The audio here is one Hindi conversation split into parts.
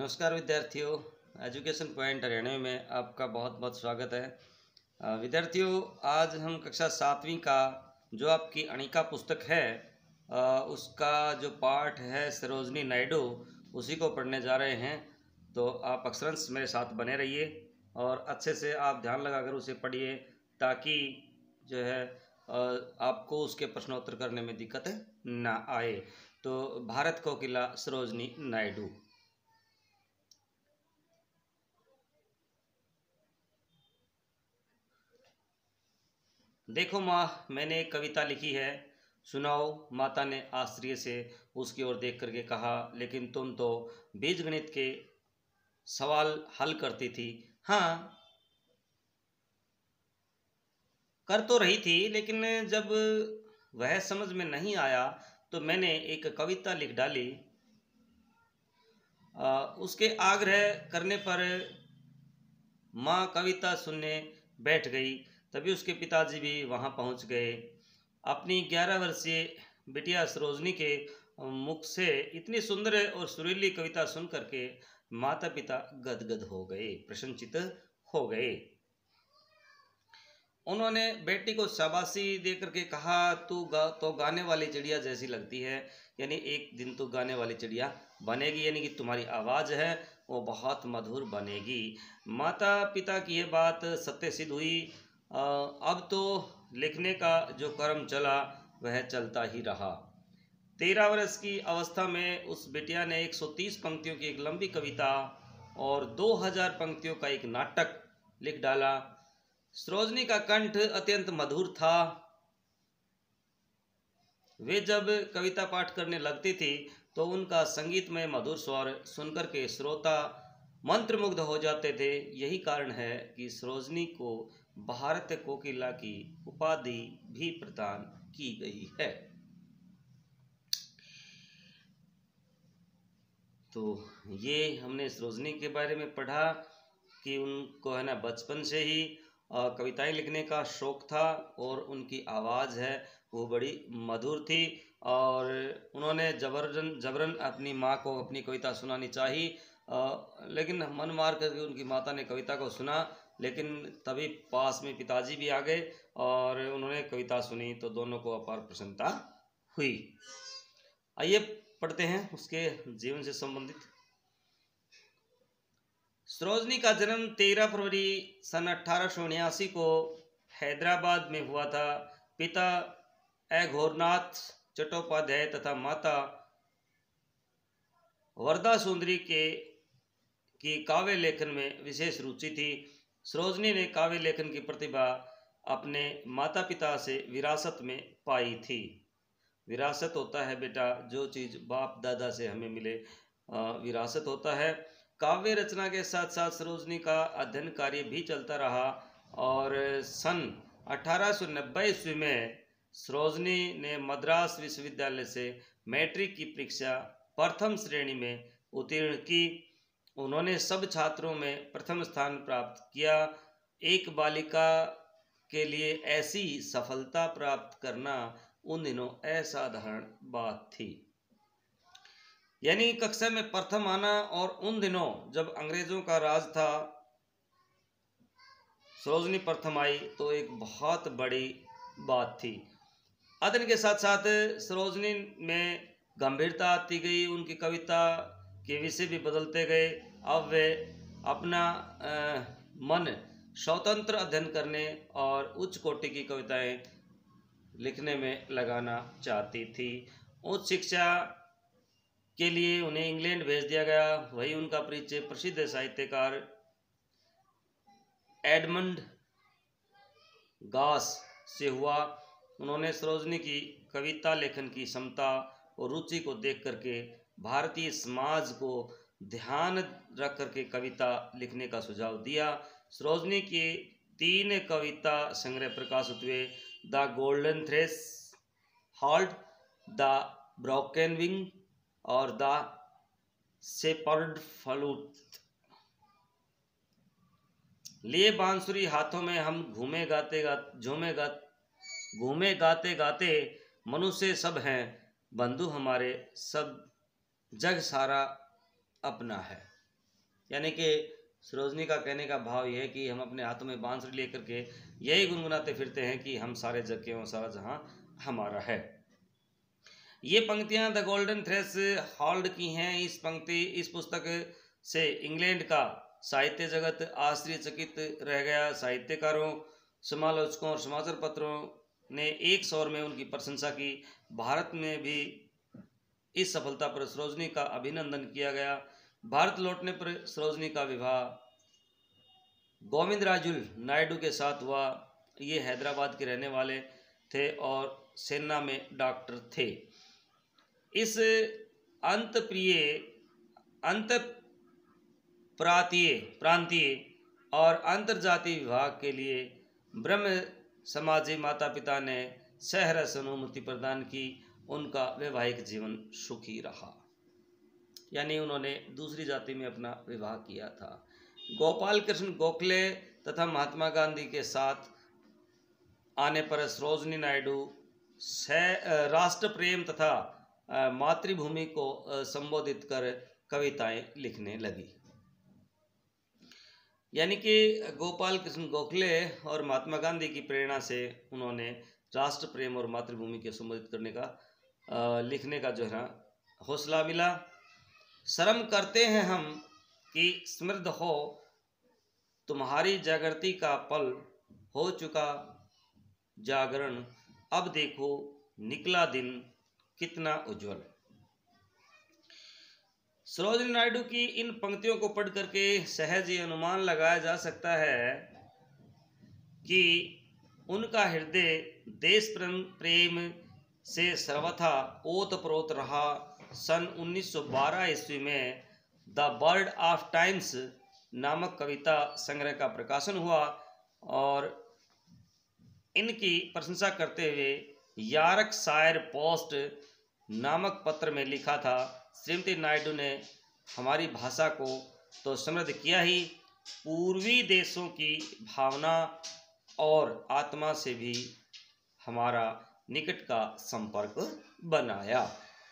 नमस्कार विद्यार्थियों, एजुकेशन पॉइंट हरियाणा में आपका बहुत बहुत स्वागत है। विद्यार्थियों, आज हम कक्षा 7वीं का जो आपकी अणिका पुस्तक है उसका जो पाठ है सरोजनी नायडू, उसी को पढ़ने जा रहे हैं। तो आप अक्षरंश मेरे साथ बने रहिए और अच्छे से आप ध्यान लगाकर उसे पढ़िए ताकि जो है आपको उसके प्रश्नोत्तर करने में दिक्कत ना आए। तो भारत कोकिला सरोजनी नायडू। देखो माँ, मैंने एक कविता लिखी है, सुनाओ। माता ने आश्चर्य से उसकी ओर देख करके कहा, लेकिन तुम तो बीजगणित के सवाल हल करती थी। हाँ, कर तो रही थी, लेकिन जब वह समझ में नहीं आया तो मैंने एक कविता लिख डाली। उसके आग्रह करने पर माँ कविता सुनने बैठ गई। तभी उसके पिताजी भी वहाँ पहुँच गए। अपनी 11 वर्षीय बिटिया सरोजनी के मुख से इतनी सुंदर और सुरीली कविता सुन करके माता पिता गदगद हो गए, प्रसन्नचित्त हो गए। उन्होंने बेटी को शाबाशी दे करके कहा, तू तो गाने वाली चिड़िया जैसी लगती है, यानी एक दिन तो गाने वाली चिड़िया बनेगी, यानी कि तुम्हारी आवाज़ है वो बहुत मधुर बनेगी। माता पिता की ये बात सत्य सिद्ध हुई। अब तो लिखने का जो क्रम चला वह चलता ही रहा। 13 वर्ष की अवस्था में उस बिटिया ने 130 पंक्तियों की एक लंबी कविता और 2000 पंक्तियों का एक नाटक लिख डाला। सरोजनी का कंठ अत्यंत मधुर था। वे जब कविता पाठ करने लगती थी तो उनका संगीतमय मधुर स्वर सुनकर के श्रोता मंत्रमुग्ध हो जाते थे। यही कारण है कि सरोजनी को भारत कोकिला की उपाधि भी प्रदान की गई है। तो ये हमने सरोजनी के बारे में पढ़ा कि उनको है ना बचपन से ही कविताएं लिखने का शौक था और उनकी आवाज़ है वो बड़ी मधुर थी और उन्होंने जबरन अपनी माँ को अपनी कविता सुनानी चाहिए। लेकिन मन मार करके उनकी माता ने कविता को सुना, लेकिन तभी पास में पिताजी भी आ गए और उन्होंने कविता सुनी तो दोनों को अपार प्रसन्नता हुई। आइए पढ़ते हैं उसके जीवन से संबंधित। सरोजनी का जन्म 13 फरवरी सन 1879 को हैदराबाद में हुआ था। पिता अघोरनाथ चट्टोपाध्याय तथा माता वरदा सुंदरी की काव्य लेखन में विशेष रुचि थी। सरोजनी ने काव्य लेखन की प्रतिभा अपने माता पिता से विरासत में पाई थी। विरासत होता है बेटा जो चीज़ बाप दादा से हमें मिले, विरासत होता है। काव्य रचना के साथ साथ सरोजनी का अध्ययन कार्य भी चलता रहा और सन 1890 ईस्वी में सरोजनी ने मद्रास विश्वविद्यालय से मैट्रिक की परीक्षा प्रथम श्रेणी में उत्तीर्ण की। उन्होंने सब छात्रों में प्रथम स्थान प्राप्त किया। एक बालिका के लिए ऐसी सफलता प्राप्त करना उन दिनों असाधारण बात थी, यानी कक्षा में प्रथम आना। और उन दिनों जब अंग्रेजों का राज था, सरोजनी प्रथम आई तो एक बहुत बड़ी बात थी। अध्ययन के साथ साथ सरोजनी में गंभीरता आती गई, उनकी कविता के विषय भी बदलते गए। अब वे अपना मन स्वतंत्र अध्ययन करने और उच्च कोटि की कविताएं लिखने में लगाना चाहती थी। उच्च शिक्षा के लिए उन्हें इंग्लैंड भेज दिया गया। वही उनका परिचय प्रसिद्ध साहित्यकार एडमंड गास से हुआ। उन्होंने सरोजनी की कविता लेखन की क्षमता और रुचि को देख करके भारतीय समाज को ध्यान रख करके कविता लिखने का सुझाव दिया। सरोजनी के 3 कविता संग्रह प्रकाशित हुए, the golden threshold, the broken wing और द शेपर्ड फ्लूट। लिए बांसुरी हाथों में हम घूमे गाते गाते मनुष्य सब हैं बंधु हमारे, सब जग सारा अपना है। यानी कि सरोजनी का कहने का भाव यह है कि हम अपने हाथों में बांसुरी लेकर के यही गुनगुनाते फिरते हैं कि हम सारे जग के हों, सारा जहां हमारा है। ये पंक्तियां द गोल्डन थ्रेड्स हॉल्ड की हैं। इस पुस्तक से इंग्लैंड का साहित्य जगत आश्चर्यचकित रह गया। साहित्यकारों, समालोचकों और समाचार पत्रों ने एक स्वर में उनकी प्रशंसा की। भारत में भी इस सफलता पर सरोजनी का अभिनंदन किया गया। भारत लौटने पर सरोजनी का विवाह गोविंदराजुलु नायडू के साथ हुआ। ये हैदराबाद के रहने वाले थे और सेना में डॉक्टर थे। इस प्रांतीय और अंतर्जातीय विवाह के लिए ब्रह्म समाजी माता पिता ने सहर्ष अनुमति प्रदान की। उनका वैवाहिक जीवन सुखी रहा, यानी उन्होंने दूसरी जाति में अपना विवाह किया था। गोपाल कृष्ण गोखले तथा महात्मा गांधी के साथ आने पर सरोजनी नायडू राष्ट्र प्रेम तथा मातृभूमि को संबोधित कर कविताएं लिखने लगी। यानी कि गोपाल कृष्ण गोखले और महात्मा गांधी की प्रेरणा से उन्होंने राष्ट्र प्रेम और मातृभूमि को संबोधित करने का लिखने का जो है हौसला मिला। शर्म करते हैं हम कि समृद्ध हो तुम्हारी जागृति का पल, हो चुका जागरण, अब देखो निकला दिन कितना उज्जवल। सरोजनी नायडू की इन पंक्तियों को पढ़ करके सहज ही अनुमान लगाया जा सकता है कि उनका हृदय देश प्रेम से सर्वथा ओतप्रोत रहा। सन 1912 ईस्वी में द बर्ड ऑफ टाइम्स नामक कविता संग्रह का प्रकाशन हुआ और इनकी प्रशंसा करते हुए यॉर्कशायर पोस्ट नामक पत्र में लिखा था, श्रीमती नायडू ने हमारी भाषा को तो समृद्ध किया ही, पूर्वी देशों की भावना और आत्मा से भी हमारा निकट का संपर्क बनाया।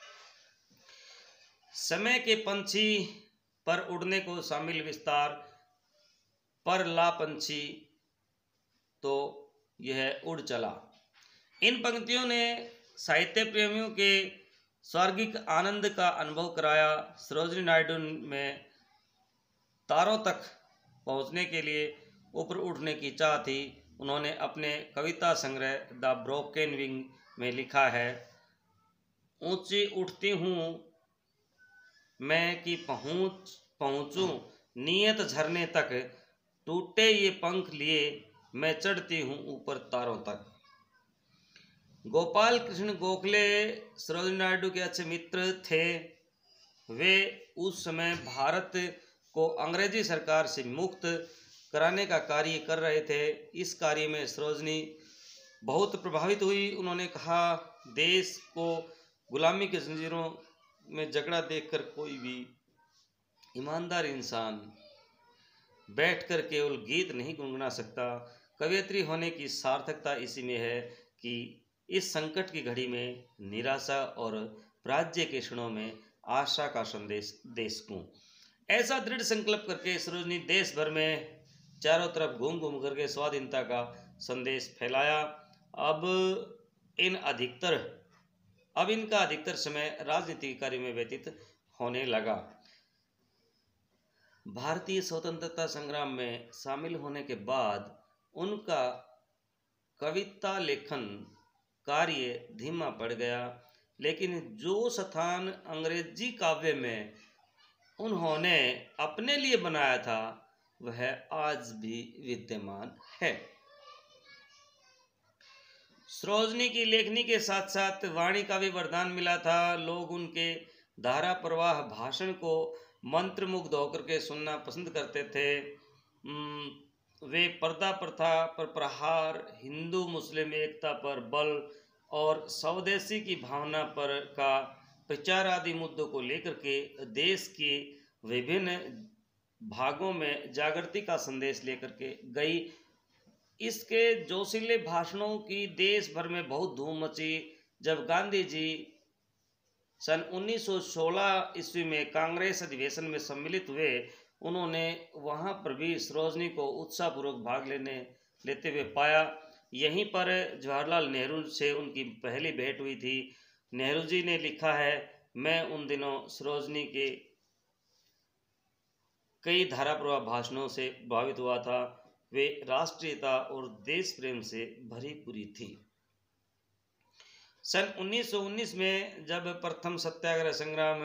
समय के पंछी पर उड़ने को शामिल विस्तार पर ला पंछी तो यह उड़ चला। इन पंक्तियों ने साहित्य प्रेमियों के स्वर्गिक आनंद का अनुभव कराया। सरोजनी नायडू में तारों तक पहुंचने के लिए ऊपर उठने की चाह थी। उन्होंने अपने कविता संग्रह द ब्रोकन विंग में लिखा है, ऊंची उठती हूँ मैं कि पहुँचूं नियत झरने तक, टूटे ये पंख लिए मैं चढ़ती हूँ ऊपर तारों तक। गोपाल कृष्ण गोखले सरोजनी नायडू के अच्छे मित्र थे। वे उस समय भारत को अंग्रेजी सरकार से मुक्त कराने का कार्य कर रहे थे। इस कार्य में सरोजनी बहुत प्रभावित हुई। उन्होंने कहा, देश को गुलामी के जंजीरों में जकड़ा देखकर कोई भी ईमानदार इंसान बैठकर केवल गीत नहीं गुनगुना सकता। कवयित्री होने की सार्थकता इसी में है कि इस संकट की घड़ी में निराशा और पराजय के क्षणों में आशा का संदेश दे सकूं। ऐसा दृढ़ संकल्प करके सरोजनी देश भर में चारों तरफ घूम घूम करके स्वाधीनता का संदेश फैलाया। अब इनका अधिकतर समय राजनीतिक कार्य में व्यतीत होने लगा। भारतीय स्वतंत्रता संग्राम में शामिल होने के बाद उनका कविता लेखन कार्य धीमा पड़ गया, लेकिन जो स्थान अंग्रेजी काव्य में उन्होंने अपने लिए बनाया था वह आज भी विद्यमान है। सरोजनी की लेखनी के साथ साथ वाणी का भी वरदान मिला था। लोग उनके धारा प्रवाह भाषण को मंत्रमुग्ध होकर के सुनना पसंद करते थे। वे पर्दा प्रथा पर प्रहार, हिंदू मुस्लिम एकता पर बल और स्वदेशी की भावना पर का प्रचार आदि मुद्दों को लेकर के देश के विभिन्न भागों में जागृति का संदेश लेकर के गई। इसके जोशीले भाषणों की देश भर में बहुत धूम मची। जब गांधी जी सन 1916 ईस्वी में कांग्रेस अधिवेशन में सम्मिलित हुए उन्होंने वहां पर भी सरोजनी को उत्साहपूर्वक भाग लेते हुए पाया। यहीं पर जवाहरलाल नेहरू से उनकी पहली भेंट हुई थी। नेहरू जी ने लिखा है, मैं उन दिनों सरोजनी के कई धाराप्रवाह भाषणों से प्रभावित हुआ था। वे राष्ट्रीयता और देश प्रेम से भरी पूरी थी। सन 1919 में जब प्रथम सत्याग्रह संग्राम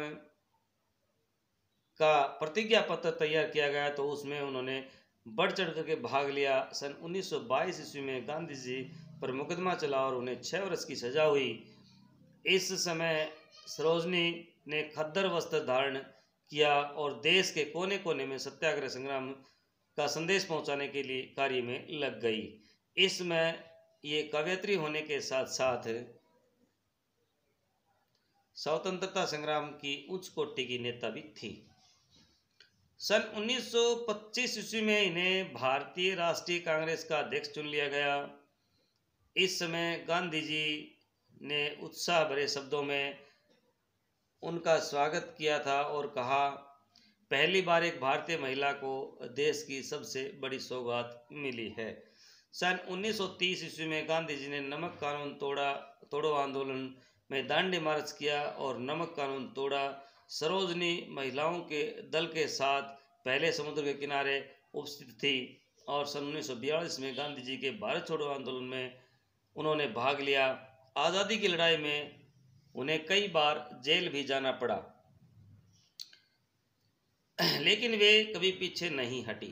का प्रतिज्ञा पत्र तैयार किया गया तो उसमें उन्होंने बढ़ चढ़ करके भाग लिया। सन 1922 ईस्वी में गांधी जी पर मुकदमा चला और उन्हें 6 वर्ष की सजा हुई। इस समय सरोजनी ने खद्दर वस्त्र धारण किया और देश के कोने कोने में सत्याग्रह संग्राम का संदेश पहुंचाने के लिए कार्य में लग गई। इसमें ये कवयित्री होने के साथ साथ स्वतंत्रता संग्राम की उच्च कोटि की नेता भी थी। सन 1925 ईस्वी में इन्हें भारतीय राष्ट्रीय कांग्रेस का अध्यक्ष चुन लिया गया। इस समय गांधी जी ने उत्साह भरे शब्दों में उनका स्वागत किया था और कहा, पहली बार एक भारतीय महिला को देश की सबसे बड़ी सौगात मिली है। सन 1930 ईस्वी में गांधी जी ने नमक कानून तोड़ो आंदोलन में दांडी मार्च किया और नमक कानून तोड़ा। सरोजनी महिलाओं के दल के साथ पहले समुद्र के किनारे उपस्थित थी और सन 1942 में गांधी जी के भारत छोड़ो आंदोलन में उन्होंने भाग लिया। आज़ादी की लड़ाई में उन्हें कई बार जेल भी जाना पड़ा, लेकिन वे कभी पीछे नहीं हटी।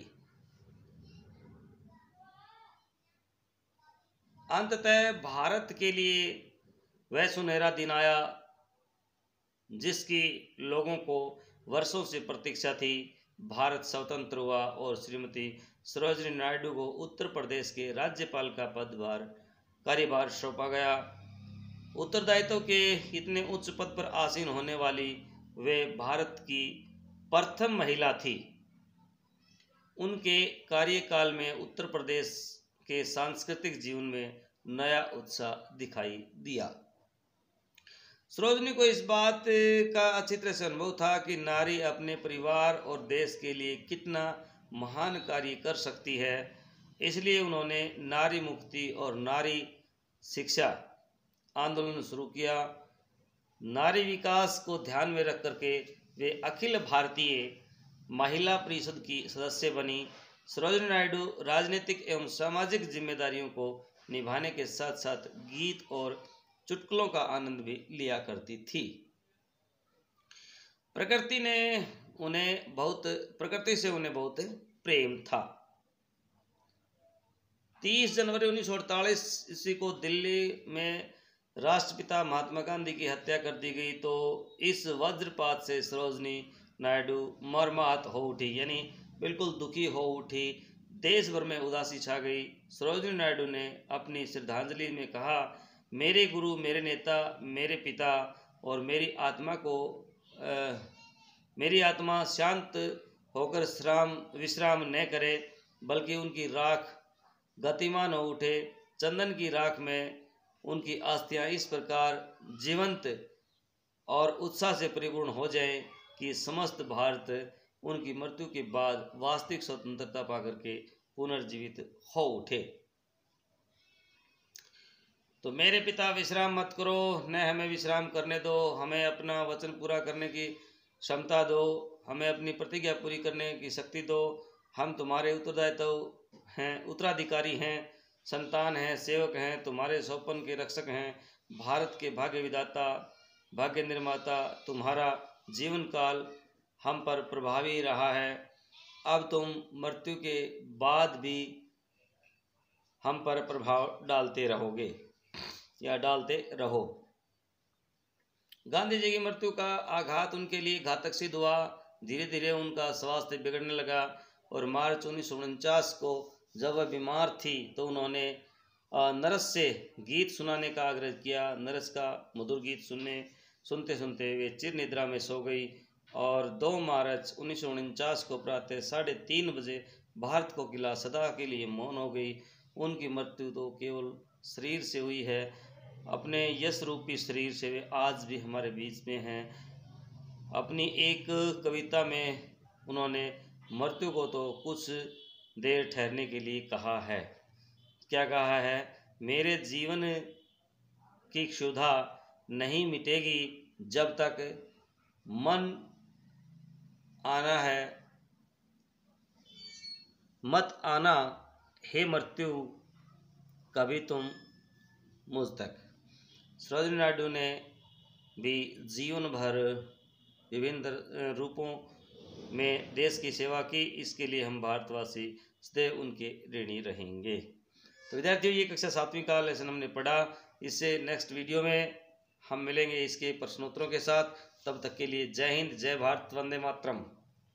अंततः भारत के लिए वह सुनहरा दिन आया जिसकी लोगों को वर्षों से प्रतीक्षा थी। भारत स्वतंत्र हुआ और श्रीमती सरोजनी नायडू को उत्तर प्रदेश के राज्यपाल का कार्यभार सौंपा गया। उत्तरदायित्व के इतने उच्च पद पर आसीन होने वाली वे भारत की प्रथम महिला थी। उनके कार्यकाल में उत्तर प्रदेश के सांस्कृतिक जीवन में नया उत्साह दिखाई दिया। सरोजनी को इस बात का अच्छी तरह से अनुभव था कि नारी अपने परिवार और देश के लिए कितना महान कार्य कर सकती है। इसलिए उन्होंने नारी मुक्ति और नारी शिक्षा आंदोलन शुरू किया। नारी विकास को ध्यान में रख करके वे अखिल भारतीय महिला परिषद की सदस्य बनी। सरोजनी नायडू राजनीतिक एवं सामाजिक जिम्मेदारियों को निभाने के साथ साथ गीत और चुटकुलों का आनंद भी लिया करती थी। प्रकृति से उन्हें बहुत प्रेम था। 30 जनवरी 1948 ईस्वी को दिल्ली में राष्ट्रपिता महात्मा गांधी की हत्या कर दी गई। तो इस वज्रपात से सरोजनी नायडू मर्माहत हो उठी, यानी बिल्कुल दुखी हो उठी। देश भर में उदासी छा गई। सरोजनी नायडू ने अपनी श्रद्धांजलि में कहा, मेरे गुरु, मेरे नेता, मेरे पिता और मेरी आत्मा शांत होकर विश्राम न करे, बल्कि उनकी राख गतिमान हो उठे। चंदन की राख में उनकी अस्थियां इस प्रकार जीवंत और उत्साह से परिपूर्ण हो जाएं कि समस्त भारत उनकी मृत्यु के बाद वास्तविक स्वतंत्रता पाकर के पुनर्जीवित हो उठे। तो मेरे पिता, विश्राम मत करो, न हमें विश्राम करने दो, हमें अपना वचन पूरा करने की क्षमता दो, हमें अपनी प्रतिज्ञा पूरी करने की शक्ति दो। हम तुम्हारे उत्तराधिकारी हैं, संतान हैं, सेवक हैं, तुम्हारे स्वप्न के रक्षक हैं, भारत के भाग्य विधाता, भाग्य निर्माता। तुम्हारा जीवन काल हम पर प्रभावी रहा है। अब तुम मृत्यु के बाद भी हम पर प्रभाव डालते रहोगे या डालते रहो। गांधी जी की मृत्यु का आघात उनके लिए घातक सिद्ध हुआ। धीरे धीरे उनका स्वास्थ्य बिगड़ने लगा और मार्च 1949 को जब वह बीमार थी तो उन्होंने नरस से गीत सुनाने का आग्रह किया। नरस का मधुर गीत सुनते सुनते वे चिर निद्रा में सो गई और 2 मार्च 1949 को प्रातः 3:30 बजे भारत को किला सदा के लिए मौन हो गई। उनकी मृत्यु तो केवल शरीर से हुई है, अपने यश रूपी शरीर से वे आज भी हमारे बीच में हैं। अपनी एक कविता में उन्होंने मृत्यु को तो कुछ देर ठहरने के लिए कहा है। क्या कहा है? मेरे जीवन की क्षुधा नहीं मिटेगी जब तक मन आना है, मत आना हे मृत्यु कभी तुम मुझ तक। सरोजिनी नायडू ने भी जीवन भर विभिन्न रूपों में देश की सेवा की। इसके लिए हम भारतवासी सदैव उनके ऋणी रहेंगे। तो विद्यार्थियों, ये कक्षा 7वीं का लेसन हमने पढ़ा। इससे नेक्स्ट वीडियो में हम मिलेंगे इसके प्रश्नोत्तरों के साथ। तब तक के लिए जय हिंद, जय भारत, वंदे मातरम।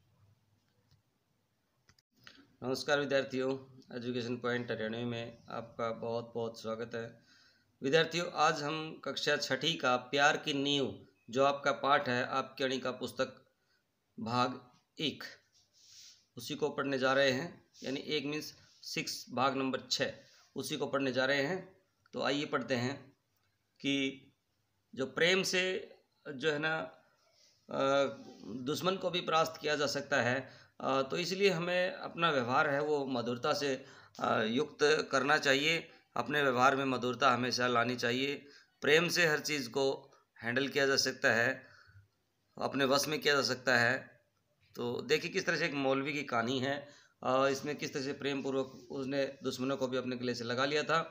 नमस्कार विद्यार्थियों, एजुकेशन पॉइंट हरियाणवी में आपका बहुत बहुत स्वागत है। विद्यार्थियों, आज हम कक्षा 6ठी का प्यार की नींव जो आपका पाठ है, आपकी अणी का पुस्तक भाग 1, उसी को पढ़ने जा रहे हैं। यानी 1 मीन्स 6 भाग नंबर 6 उसी को पढ़ने जा रहे हैं। तो आइए पढ़ते हैं कि जो प्रेम से जो है ना दुश्मन को भी परास्त किया जा सकता है, तो इसलिए हमें अपना व्यवहार है वो मधुरता से युक्त करना चाहिए। अपने व्यवहार में मधुरता हमेशा लानी चाहिए। प्रेम से हर चीज़ को हैंडल किया जा सकता है, अपने वश में किया जा सकता है। तो देखिए किस तरह से एक मौलवी की कहानी है, इसमें किस तरह से प्रेम पूर्वक उसने दुश्मनों को भी अपने गले से लगा लिया था।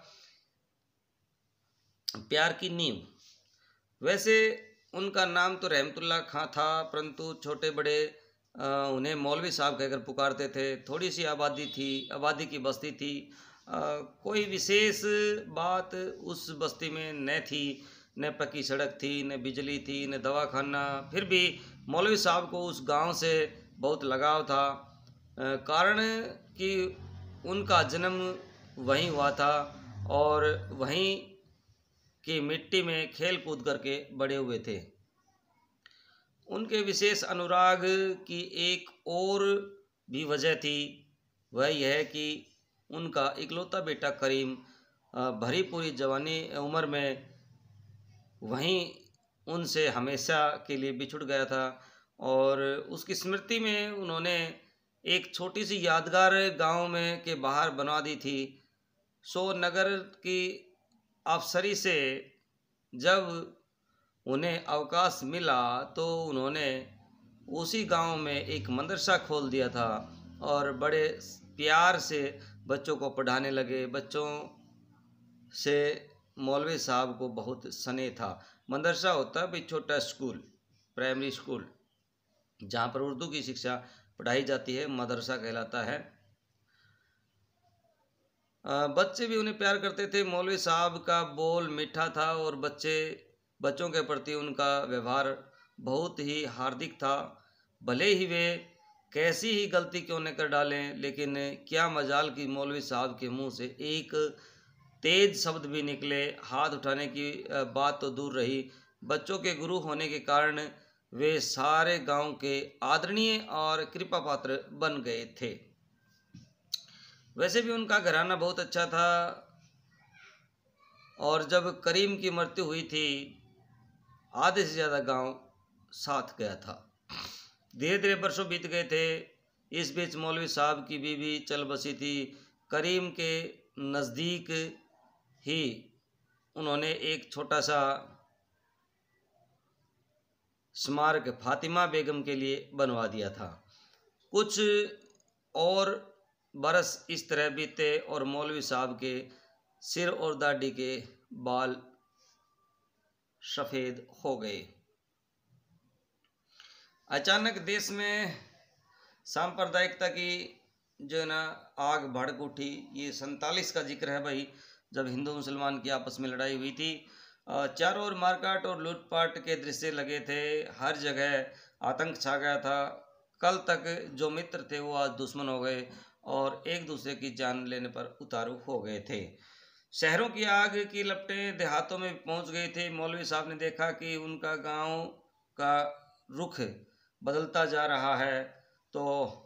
प्यार की नींव। वैसे उनका नाम तो रहमतुल्लाह खां था, परंतु छोटे बड़े उन्हें मौलवी साहब कहकर पुकारते थे। थोड़ी सी आबादी थी, आबादी की बस्ती थी। कोई विशेष बात उस बस्ती में न थी, न पक्की सड़क थी, न बिजली थी, न दवाखाना। फिर भी मौलवी साहब को उस गांव से बहुत लगाव था, कारण कि उनका जन्म वहीं हुआ था और वहीं की मिट्टी में खेल कूद करके बड़े हुए थे। उनके विशेष अनुराग की एक और भी वजह थी, वह यह कि उनका इकलौता बेटा करीम भरी पूरी जवानी उम्र में वहीं उनसे हमेशा के लिए बिछुड़ गया था। और उसकी स्मृति में उन्होंने एक छोटी सी यादगार गांव में के बाहर बनवा दी थी। सो नगर की अफसरी से जब उन्हें अवकाश मिला तो उन्होंने उसी गांव में एक मदरसा खोल दिया था और बड़े प्यार से बच्चों को पढ़ाने लगे। बच्चों से मौलवी साहब को बहुत स्नेह था। मदरसा होता है भाई छोटा स्कूल, प्राइमरी स्कूल, जहाँ पर उर्दू की शिक्षा पढ़ाई जाती है, मदरसा कहलाता है। बच्चे भी उन्हें प्यार करते थे। मौलवी साहब का बोल मीठा था और बच्चों के प्रति उनका व्यवहार बहुत ही हार्दिक था। भले ही वे कैसी ही गलती क्यों न कर डालें, लेकिन क्या मजाल कि मौलवी साहब के मुंह से एक तेज शब्द भी निकले। हाथ उठाने की बात तो दूर रही, बच्चों के गुरु होने के कारण वे सारे गांव के आदरणीय और कृपा पात्र बन गए थे। वैसे भी उनका घराना बहुत अच्छा था और जब करीम की मृत्यु हुई थी, आधे से ज़्यादा गांव साथ गया था। धीरे धीरे वर्षों बीत गए थे। इस बीच मौलवी साहब की बीवी चल बसी थी। करीम के नज़दीक ही उन्होंने एक छोटा सा स्मारक फातिमा बेगम के लिए बनवा दिया था। कुछ और बरस इस तरह बीते और मौलवी साहब के सिर और दाढ़ी के बाल सफ़ेद हो गए। अचानक देश में सांप्रदायिकता की जो है ना आग भड़क उठी। ये 47 का जिक्र है भाई, जब हिंदू मुसलमान की आपस में लड़ाई हुई थी। चारों ओर मारकाट और लूटपाट के दृश्य लगे थे। हर जगह आतंक छा गया था। कल तक जो मित्र थे वो आज दुश्मन हो गए और एक दूसरे की जान लेने पर उतारू हो गए थे। शहरों की आग की लपटें देहातों में पहुंच गई थे। मौलवी साहब ने देखा कि उनका गांव का रुख बदलता जा रहा है, तो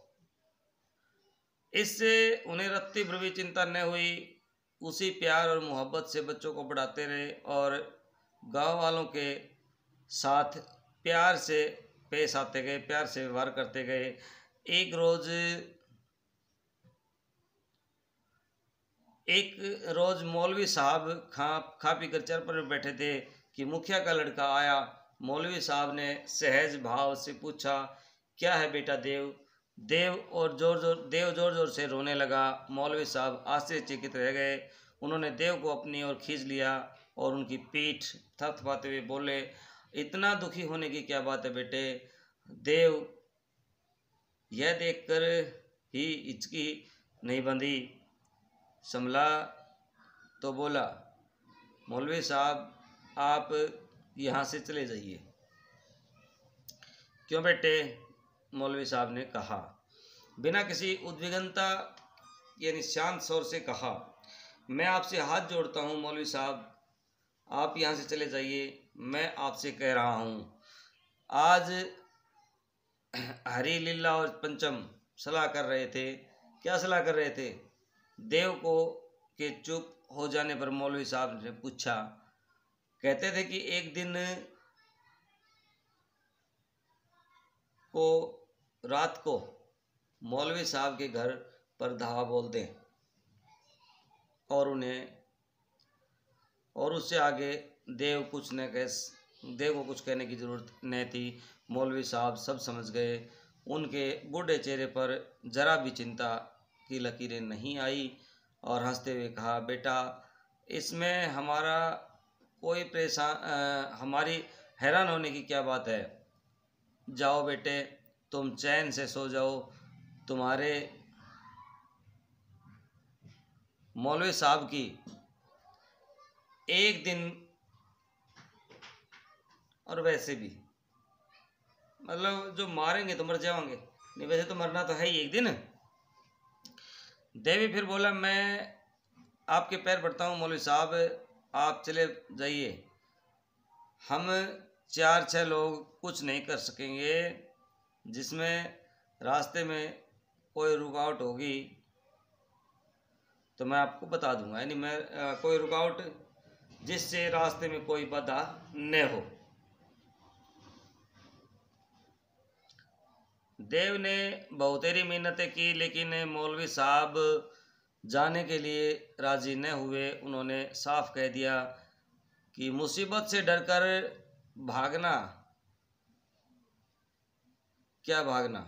इससे उन्हें रत्ती भर भी चिंता न हुई। उसी प्यार और मोहब्बत से बच्चों को पढ़ाते रहे और गांव वालों के साथ प्यार से पेश आते गए, प्यार से व्यवहार करते गए। एक रोज मौलवी साहब खा पी कर चर पर बैठे थे कि मुखिया का लड़का आया। मौलवी साहब ने सहज भाव से पूछा, क्या है बेटा देव? देव जोर जोर से रोने लगा। मौलवी साहब आश्चर्यचकित रह गए। उन्होंने देव को अपनी ओर खींच लिया और उनकी पीठ थपथपाते हुए बोले, इतना दुखी होने की क्या बात है बेटे? देव यह देखकर ही हिचकी नहीं बंधी, संभला तो बोला, मौलवी साहब आप यहाँ से चले जाइए। क्यों बेटे? मौलवी साहब ने कहा, बिना किसी उद्विग्नता यानी शांत स्वर से कहा, मैं आपसे हाथ जोड़ता हूँ मौलवी साहब, आप यहाँ से चले जाइए। मैं आपसे कह रहा हूँ, आज हरी लीला और पंचम सलाह कर रहे थे। क्या सलाह कर रहे थे? देव को के चुप हो जाने पर मौलवी साहब ने पूछा, कहते थे कि एक दिन को रात को मौलवी साहब के घर पर धावा बोल दें और उससे आगे देव को कुछ कहने की जरूरत नहीं थी। मौलवी साहब सब समझ गए। उनके बूढ़े चेहरे पर जरा भी चिंता की लकीरें नहीं आई और हंसते हुए कहा, बेटा इसमें हमारी हैरान होने की क्या बात है? जाओ बेटे, तुम चैन से सो जाओ। तुम्हारे मौलवी साहब की एक दिन, और वैसे भी मतलब जो मारेंगे तो मर जाओगे, नहीं वैसे तो मरना तो है ही एक दिन। देवी फिर बोला, मैं आपके पैर पड़ता हूँ मौलवी साहब, आप चले जाइए। हम 4-6 लोग कुछ नहीं कर सकेंगे। जिसमें रास्ते में कोई रुकावट होगी तो मैं आपको बता दूंगा, यानी मैं कोई रुकावट जिससे रास्ते में कोई बाधा न हो। देव ने बहुतेरी मिन्नतें की लेकिन मौलवी साहब जाने के लिए राजी न हुए। उन्होंने साफ कह दिया कि मुसीबत से डरकर भागना, क्या भागना?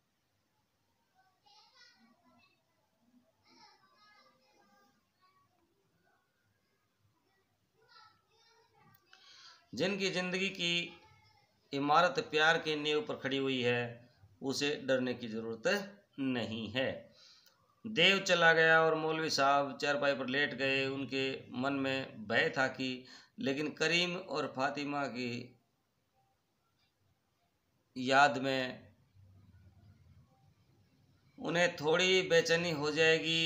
जिनकी जिंदगी की इमारत प्यार की नींव पर खड़ी हुई है, उसे डरने की जरूरत नहीं है। देव चला गया और मौलवी साहब चारपाई पर लेट गए। उनके मन में भय था कि लेकिन करीम और फातिमा की याद में उन्हें थोड़ी बेचैनी हो जाएगी।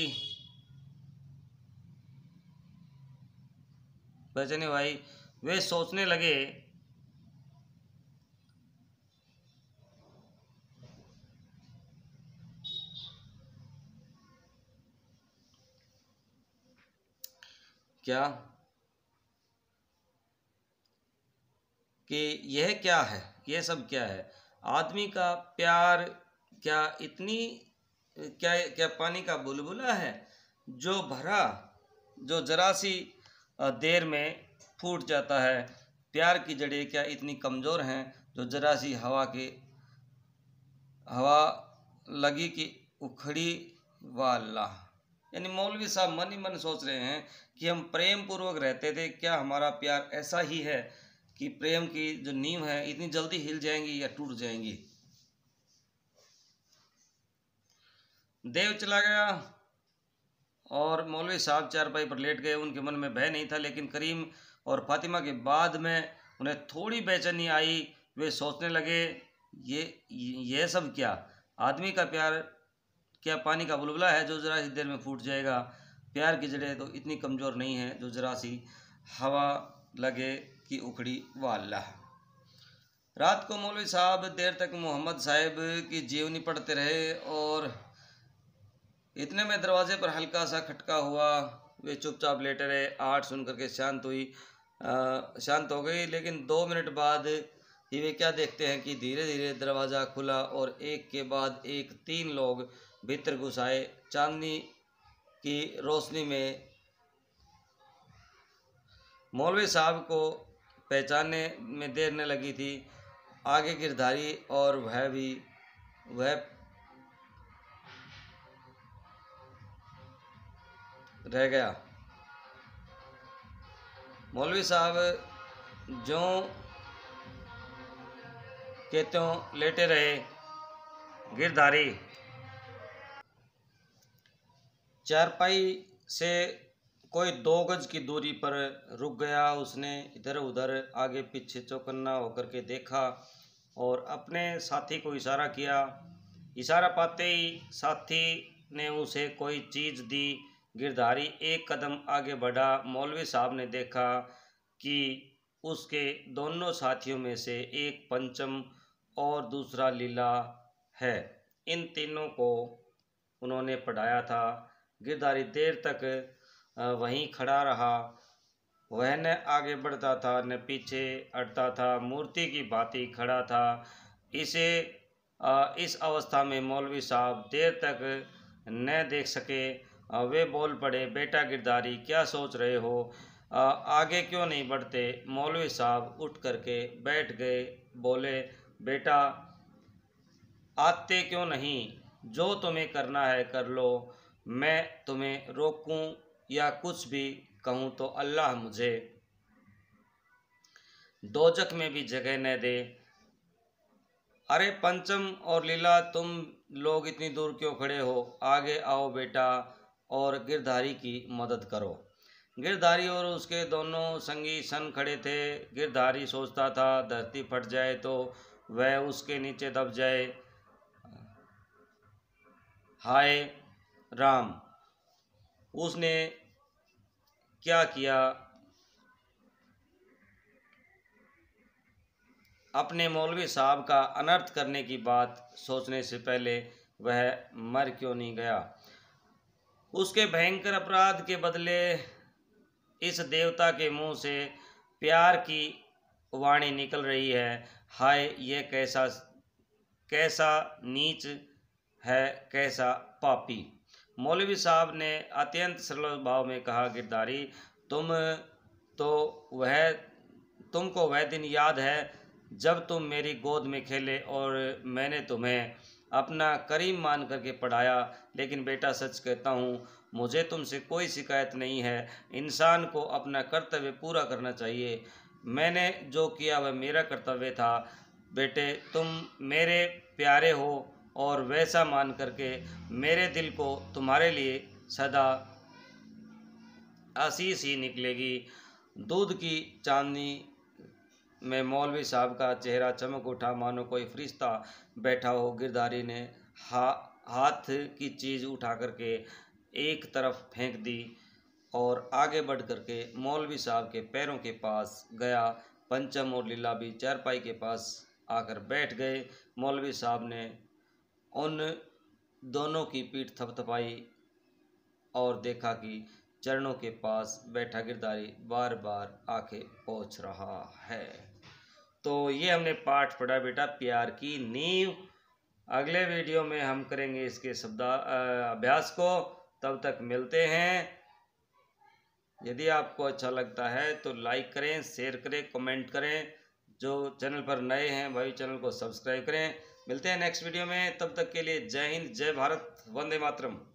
बेचैनी भाई वे सोचने लगे, क्या कि यह क्या है, यह सब क्या है? आदमी का प्यार क्या इतनी क्या पानी का बुलबुला है जो जरा सी देर में फूट जाता है? प्यार की जड़ें क्या इतनी कमज़ोर हैं जो जरा सी हवा लगी कि उखड़ी? वाला, यानी मौलवी साहब मन ही मन सोच रहे हैं कि हम प्रेम पूर्वक रहते थे, क्या हमारा प्यार ऐसा ही है कि प्रेम की जो नींव है इतनी जल्दी हिल जाएंगी या टूट जाएंगी? देव चला गया और मौलवी साहब चारपाई पर लेट गए। उनके मन में भय नहीं था लेकिन करीम और फातिमा के बाद में उन्हें थोड़ी बेचैनी आई। वे सोचने लगे, ये सब क्या? आदमी का प्यार क्या पानी का बुलबुला है जो जरा सी देर में फूट जाएगा? प्यार की जड़ें तो इतनी कमज़ोर नहीं है जो जरा सी हवा लगे कि उखड़ी? वाला। रात को मौलवी साहब देर तक मोहम्मद साहब की जीवनी पढ़ते रहे और इतने में दरवाजे पर हल्का सा खटका हुआ। वे चुपचाप लेटे रहे। आहट सुन करके शांत हो गई लेकिन 2 मिनट बाद कि वे क्या देखते हैं कि धीरे धीरे दरवाज़ा खुला और एक के बाद एक 3 लोग भीतर घुस आए। चांदनी की रोशनी में मौलवी साहब को पहचानने में देर न लगी थी। आगे गिरधारी और वह रह गया। मौलवी साहब ज्यों के त्यों लेटे रहे। गिरधारी चारपाई से कोई 2 गज की दूरी पर रुक गया। उसने इधर उधर आगे पीछे चौकन्ना होकर के देखा और अपने साथी को इशारा किया। इशारा पाते ही साथी ने उसे कोई चीज़ दी। गिरधारी एक कदम आगे बढ़ा। मौलवी साहब ने देखा कि उसके दोनों साथियों में से एक पंचम और दूसरा लीला है। इन तीनों को उन्होंने पढ़ाया था। गिरधारी देर तक वहीं खड़ा रहा। वह न आगे बढ़ता था न पीछे हटता था, मूर्ति की भांति खड़ा था। इस अवस्था में मौलवी साहब देर तक न देख सके। वे बोल पड़े, बेटा गिरधारी, क्या सोच रहे हो? आगे क्यों नहीं बढ़ते? मौलवी साहब उठ करके बैठ गए। बोले, बेटा आते क्यों नहीं? जो तुम्हें करना है कर लो। मैं तुम्हें रोकूं या कुछ भी कहूं तो अल्लाह मुझे दोजख में भी जगह न दे। अरे पंचम और लीला, तुम लोग इतनी दूर क्यों खड़े हो? आगे आओ बेटा और गिरधारी की मदद करो। गिरधारी और उसके दोनों संगी सन खड़े थे। गिरधारी सोचता था धरती फट जाए तो वह उसके नीचे दब जाए। हाय राम, उसने क्या किया? अपने मौलवी साहब का अनर्थ करने की बात सोचने से पहले वह मर क्यों नहीं गया? उसके भयंकर अपराध के बदले इस देवता के मुंह से प्यार की वाणी निकल रही है। हाय, ये कैसा नीच है, कैसा पापी। मौलवी साहब ने अत्यंत सरल भाव में कहा, गिरधारी, तुमको वह दिन याद है जब तुम मेरी गोद में खेले और मैंने तुम्हें अपना करीम मान करके पढ़ाया? लेकिन बेटा सच कहता हूँ, मुझे तुमसे कोई शिकायत नहीं है। इंसान को अपना कर्तव्य पूरा करना चाहिए। मैंने जो किया वह मेरा कर्तव्य था। बेटे, तुम मेरे प्यारे हो और वैसा मान करके मेरे दिल को तुम्हारे लिए सदा आशीष ही निकलेगी। दूध की चांदनी में मौलवी साहब का चेहरा चमक उठा, मानो कोई फरिश्ता बैठा हो। गिरधारी ने हाथ की चीज़ उठा करके एक तरफ फेंक दी और आगे बढ़ करके मौलवी साहब के पैरों के पास गया। पंचम और लीला भी चारपाई के पास आकर बैठ गए। मौलवी साहब ने उन दोनों की पीठ थपथपाई और देखा कि चरणों के पास बैठा गिरधारी बार बार आके पोंछ रहा है। तो ये हमने पाठ पढ़ा बेटा, प्यार की नींव। अगले वीडियो में हम करेंगे इसके अभ्यास को। तब तक मिलते हैं। यदि आपको अच्छा लगता है तो लाइक करें, शेयर करें, कमेंट करें। जो चैनल पर नए हैं भाई, चैनल को सब्सक्राइब करें। मिलते हैं नेक्स्ट वीडियो में। तब तक के लिए जय हिंद, जय भारत, वंदे मातरम।